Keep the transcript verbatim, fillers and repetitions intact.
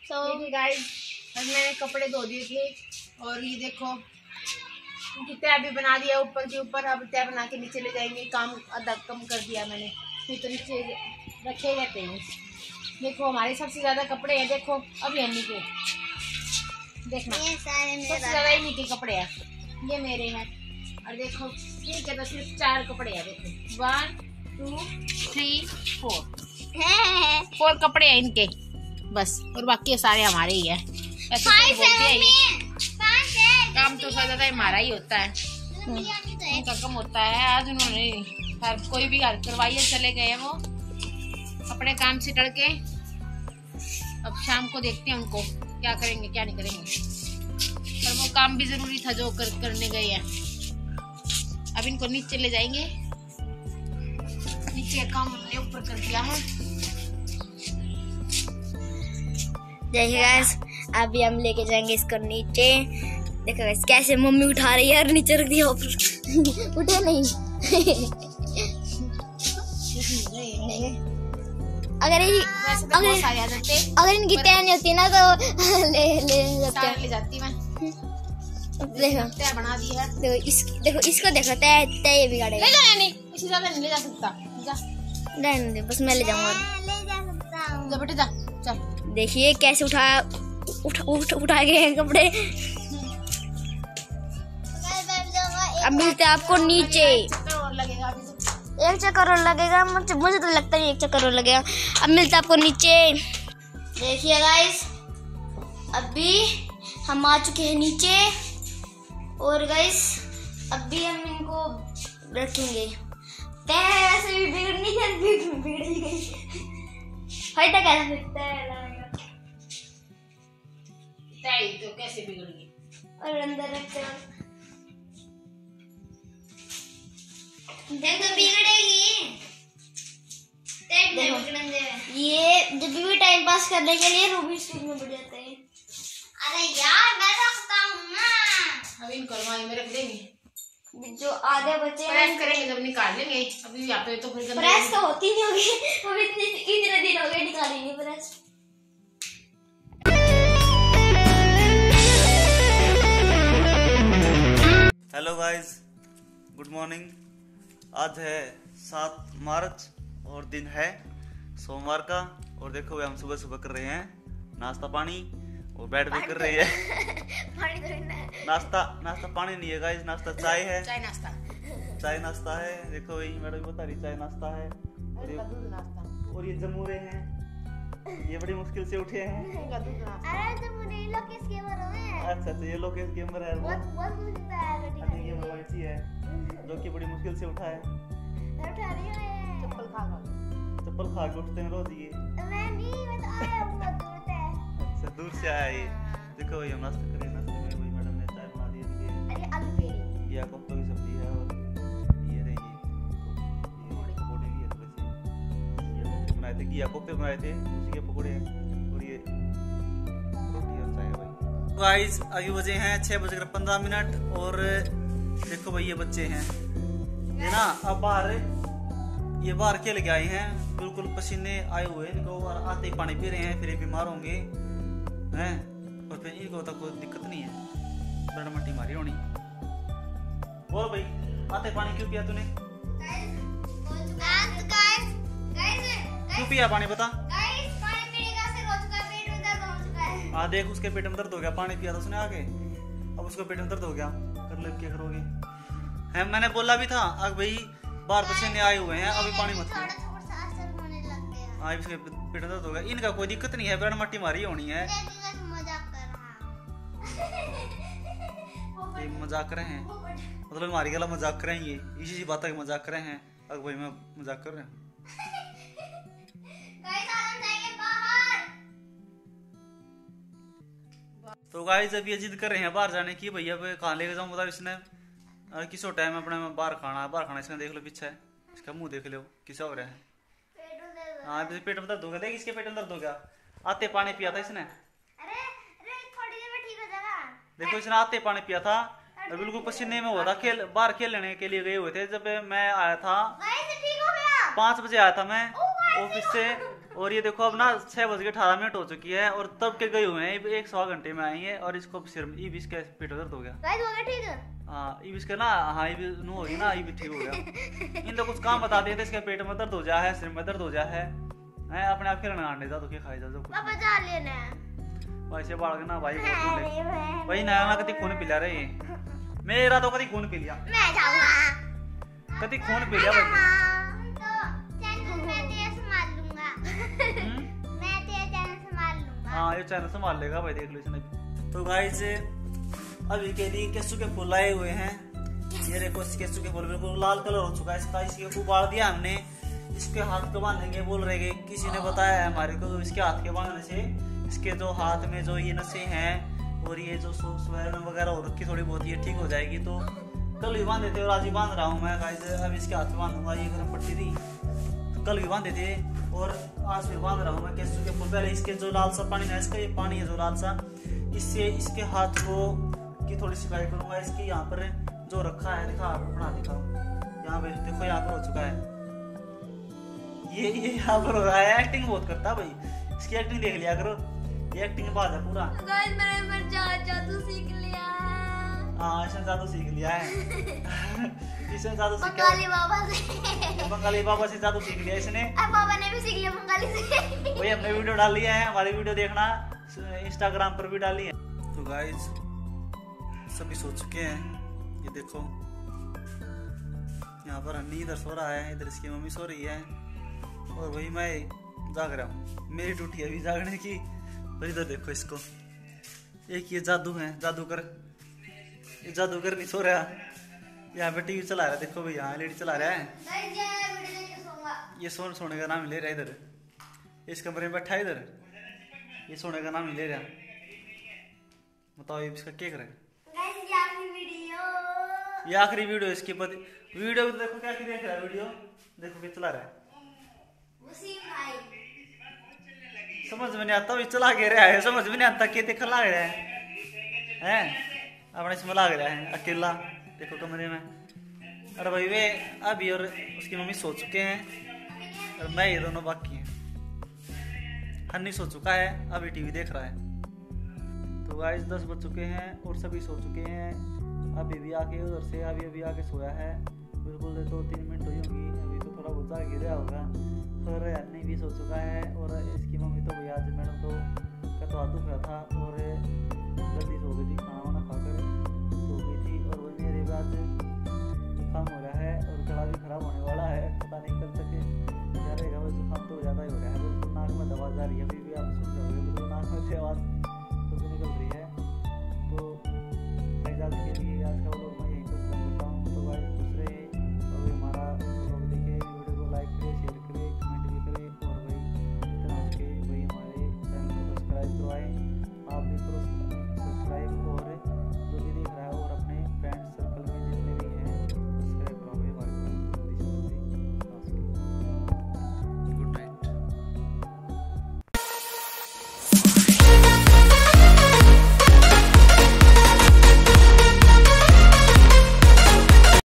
So guys अब मैंने कपड़े धो दिए थे और ये देखो तय भी बना दिया ऊपर के ऊपर। अब तय बना के नीचे ले जाएंगे। काम आधा कम कर दिया मैंने, नहीं तो नीचे रखे रहते हैं। देखो हमारे सबसे ज्यादा कपड़े हैं। देखो अब यानी के देखना सबसे ज्यादा इन्हीं के कपड़े हैं, ये मेरे हैं। और देखो ये क्या सिर्फ चार कपड़े हैं। देखो one two three four four कपड़े हैं इनके बस, और बाकी सारे हमारे ही है। ऐसे तो बोलते हैं काम तो ज्यादा हमारा ही होता है, उनका कम होता है। आज उन्होंने हर कोई भी घर करवाइए चले गए हैं वो अपने काम से डर के। अब शाम को देखते हैं उनको क्या करेंगे क्या नहीं करेंगे, पर वो काम भी जरूरी था जो कर, करने गए हैं। अब इनको नीचे ले जाएंगे, नीचे काम हमने ऊपर कर दिया है। देखिए गाइस अभी हम लेके जाएंगे इसको नीचे। देखो गाइस कैसे मम्मी उठा रही है और नीचे रख दिया ऊपर उठे नहीं। अगर ये तो अगर सारी आदतें अगर इनकी टहनी होती ना तो ले ले जाते ले जाती मैं। देखो तय बना दी है। देखो इस देखो इसको देखो तय तय बिगाड़ेगा। ले जाना नहीं, इसी ज्यादा नहीं ले जा सकता। जा रहने दे बस मैं ले जाऊंगा। ले जा सकता हूं। जा बेटे जा चल। देखिए कैसे उठा उठ उठ उठा गए कपड़े। अब मिलते हैं आपको नीचे। और लगेगा अभी तो। एक चक्कर और लगेगा, मुझे मुझे तो लगता है एक चक्कर और लगेगा। अब मिलता है आपको नीचे। देखिए गाइस अभी हम आ चुके हैं नीचे और गाइस अभी हम इनको रखेंगे। ऐसे भी बिगड़नी है, बिगड़ गई फटा कैसा फिरता है तो कैसे बिगड़ गई और अंदर रखते हैं। देखो बिगड़ेगी। ये जब भी टाइम पास करने के लिए रूबीक्स क्यूब में बढ़ जाते हैं। अरे यार मैं रखता हूँ ना। अब इनको अलमारी में रख देंगे। जो आधे बचे प्रेस करेंगे जब निकाल लेंगे। अभी यहाँ पे तो फिर प्रेस तो होती नहीं होगी। हम इतने इतने दिन हो गए निकालेंगे press. Hello guys good morning. आज है सात मार्च और दिन है सोमवार का। और देखो हम सुबह सुबह कर रहे हैं नाश्ता पानी और बैठ भी कर रहे हैं। पानी तो नहीं नाश्ता नाश्ता पानी नहीं है गाइस, नाश्ता चाय है। चाय नाश्ता चाय नाश्ता है। देखो वही मैडम बता रही चाय नाश्ता है। और ये दूध नाश्ता और ये जमूरे हैं, ये बड़ी मुश्किल से उठे हैं। अरे जमूरे ये लोग किस गेमर हैं? अच्छा अच्छा ये लोग गेमर है। बहुत बहुत मुश्किल है गेमर वाली है जो कि बड़ी मुश्किल से उठा है। उठा रही है चप्पल खा खा चप्पल खा के उठते हैं रोज ये। मैं नहीं मैं तो आया हूं बहुत दूर से। अच्छा दूर से आया ये। देखो ये हम नाश्ता करें, नाश्ते में वही मैडम ने चाय बना दी है। अरे आलू पेड़ी ये कोफ्ता की सब्जी है और ये रही ये पकौड़े भी है थोड़े से। ये कोफ्ते बनाए थे, घिया कोफ्ते बनाए थे, उसी के पकौड़े हैं और ये रोटी और चाय भाई। गाइस अभी बजे हैं छह बजकर पंद्रह मिनट और देखो भाई ये बच्चे हैं ये ना अब बाहर ये बाहर खेल के आए हैं, बिल्कुल पसीने आए हुए इनको और आते ही पानी पी रहे हैं, फिर ये बीमार होंगे हैं और फिर इनको तो कोई दिक्कत नहीं है, ब्लड मट्टी मारी होनी। बोल भाई आते पानी क्यों पिया तूने? क्यों पिया पानी बता? हाँ देख उसके पेट में दर्द हो गया, पानी पिया था उसने आके, अब उसको पेट में दर्द हो गया, कर ले क्या करोगे? है मैंने बोला भी था अब भाई बाहर पसीने आए हुए हैं अभी पानी मत पियो। हाँ इसके पेट में दर्द हो गया, इनका कोई दिक्कत नहीं है, ब्लड मट्टी मारी होनी है। ये मजाक कर रहे हैं मतलब हमारी गला मजाक कर रहे हैं, ये इसी सी बात का मजाक कर रहे हैं। अब भाई मैं मजाक कर रहा हूँ। तो गाइस अब ये जिद कर रहे हैं बाहर जाने की, भैया कहाँ लेके जाऊँ बताओ। इसने किस टाइम अपने में बाहर खाना है, बाहर खाना इसने देख लो पीछे इसका मुंह देख लो किसा हो रहा है। हाँ पेट में दर्द हो गया, देख इसके पेट में दर्द हो गया, आते पानी पिया था इसने। अरे अरे थोड़ी देर में ठीक हो जाएगा। देखो इसने आते पानी पिया था बिल्कुल पसीने में हुआ था, खेल बाहर खेलने के लिए गए हुए थे। जब मैं आया था पाँच बजे आया था मैं ऑफिस से, और ये देखो अब ना छह बज के अठारह मिनट हो चुकी है और तब के गए हुए हैं, एक सवा घंटे में आई है और इसको सिर में भी इसका पेट दर्द हो गया। गाइस हो गया ठीक है। हाँ ये इसका ना, हाँ ये भी नु हो रही ना, ये भी ठीक हो गया। इन तो कुछ काम बता दिए थे, इसके पेट में दर्द हो जा है, सिर में दर्द हो जा है, है अपने आप खेलना आने जा तो क्या खाई जा जो पापा जा लेना वैसे बाढ़ के ना भाई भाई नया ना कभी खून पिला रहे हैं। मेरा तो कभी खून पी लिया, मैं जाऊंगा कभी खून पी लिया भाई। हाँ ये चैनल संभाल लेगा भाई, देख लो इसने। तो गाइस अभी के लिए केसू के फूल आए हुए हैं, ये देखो केसू के फूल बिल्कुल लाल कलर हो चुका है इसका। इसके उबाल दिया हमने, इसके हाथ को बांधेंगे बोल रहे, किसी ने बताया है हमारे को, इसके हाथ के बांधने से इसके जो हाथ में जो ये नसें हैं और ये जो स्वैलन वगैरह हो रखी थोड़ी बहुत ये ठीक हो जाएगी। तो कल भी बांधे थे और आज भी बांध रहा हूँ मैं गाइस। अभी इसके हाथ में बांधूंगा, ये गर्म पट्टी थी, कल भी बांधे थे और आज भी बांध रहा हूँ मैं केसू के फूल। पहले इसके जो लाल सा पानी है, इसका ये पानी है जो लाल सा, इससे इसके हाथ को की थोड़ी सिकाई करूंगा। इसके यहाँ पर जो रखा है, दिखा बना दिखाओ, यहाँ पे देखो यहाँ पर हो चुका है, ये ये यहाँ पर हो रहा है। एक्टिंग बहुत करता है भाई, इसकी एक्टिंग देख लिया करो, ये एक्टिंग बात है पूरा। गाइस मैंने पर जादू सीख लिया है। हाँ इसने जादू सीख लिया है। इसने जादू सीख बंगाली बाबा से, बंगाली बाबा से जादू सीख लिया इसने। अब बाबा ने भी सीख लिया बंगाली से। वही हमने वीडियो डाल लिया है, हमारी वीडियो देखना इंस्टाग्राम पर भी डाली है। तो गाइस सभी सो चुके हैं, ये देखो यहाँ पर हन्नी इधर सो रहा है, इधर इसकी मम्मी सो रही है और वही मैं जाग रहा हूँ। मेरी ड्यूटी है अभी जागने की। और इधर देखो इसको, एक ये जादू है, जादूगर, ये जादूगर नहीं सो रहा, यहाँ पे टीवी चला रहा है, देखो भाई यहाँ एलईडी चला रहा है, ये सोने सोने का नाम ले रहा है। इधर इस कमरे में बैठा है, इधर ये सोने का नाम ही ले रहा। बताओ ये इसका क्या करे। ये आखिरी वीडियो इसके पति वीडियो देखो क्या देख रहा है, वीडियो देखो क्या चला रहा है, समझ में नहीं आता, चला के रहा है, समझ में नहीं आता कि देखा लग रहा है हैं अपने इसमें लग रहा है अकेला, देखो कमरे में। अरे भाई वे अभी और उसकी मम्मी सो चुके हैं और मैं ये दोनों बाकी हैं। हन्नी सो चुका है, अभी टीवी देख रहा है। तो गाइस दस बज चुके हैं और सभी सो चुके हैं। अभी भी आके उधर से अभी अभी आके सोया है, बिल्कुल दो तीन मिनट हुई होंगी, अभी तो थोड़ा बहुत जाग गिरा होगा। और हन्नी भी सो चुका है और इसकी मम्मी तो भैया आज मैडम तो का तो हाथ दुख रहा था और जल्दी सो गई थी, खाना वाना खाकर सो गई थी। और वो मेरे बाद जुकाम हो रहा है और गला भी खराब होने वाला है, पता नहीं कल तक क्या रहेगा। वो जुकाम तो ज़्यादा ही हो रहा है, बिल्कुल नाक में दवा जा रही है, अभी भी आप सुन रहे हो बिल्कुल नाक में से आवाज़